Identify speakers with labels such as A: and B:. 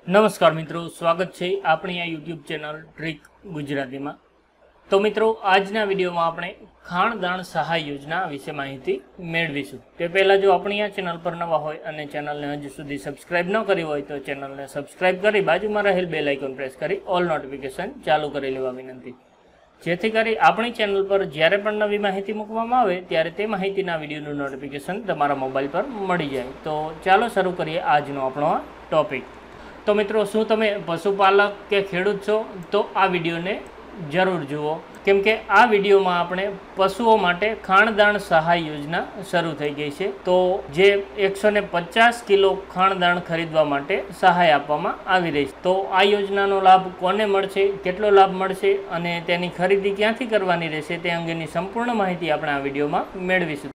A: નમસ્કાર મિત્રો, સ્વાગત છે આપણી આ યુટ્યુબ ચેનલ ટ્રીક ગુજરાતીમાં। તો મિત્રો, આજના વિડીયોમાં આપણે ખાણદાન સહાય યોજના વિશે માહિતી મેળવીશું। તે પહેલાં જો આપણી આ ચેનલ પર નવા હોય અને ચેનલને હજુ સુધી સબસ્ક્રાઇબ ન કરી હોય તો ચેનલને સબસ્ક્રાઇબ કરી બાજુમાં રહેલ બેલ આઇકોન પ્રેસ કરી ઓલ નોટિફિકેશન ચાલુ કરી લેવા વિનંતી, જેથી કરી આપણી ચેનલ પર જ્યારે પણ નવી માહિતી મૂકવામાં આવે ત્યારે તે માહિતીના વિડીયોનું નોટિફિકેશન તમારા મોબાઈલ પર મળી જાય। તો ચાલો શરૂ કરીએ આજનો આપણો આ ટોપિક। તો મિત્રો, શું તમે પશુપાલક કે ખેડૂત છો તો આ વિડીયોને જરૂર જુઓ, કેમ કે આ વિડીયોમાં આપણે પશુઓ માટે ખાણદાન સહાય યોજના શરૂ થઈ ગઈ છે। તો જે 150 કિલો ખાણદાન ખરીદવા માટે સહાય આપવામાં આવી રહી છે। તો આ યોજનાનો લાભ કોને મળશે, કેટલો લાભ મળશે અને તેની ખરીદી ક્યાંથી કરવાની રહેશે તે અંગેની સંપૂર્ણ માહિતી આપણે આ વિડીયોમાં મેળવીશું।